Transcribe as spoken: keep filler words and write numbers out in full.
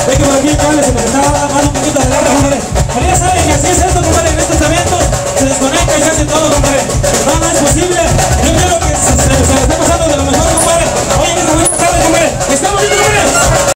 Ve que por aquí el cable se nos está dando un poquito de adelante, compadre. Pero ya saben que así es esto, compadre, en estos eventos se desconecta y se hace todo, compadre.